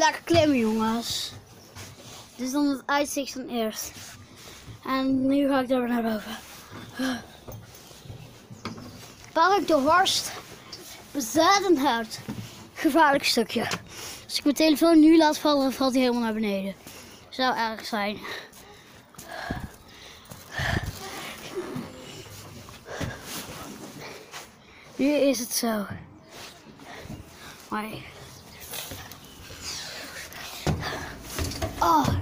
lekker klimmen, jongens. Dit is dan het uitzicht van eerst. En nu ga ik daar weer naar boven. Park de Horst. Bezuidend hard. Gevaarlijk stukje. Als ik mijn telefoon nu laat vallen, dan valt hij helemaal naar beneden. Zou erg zijn. Nu is het zo. Maar... Oh.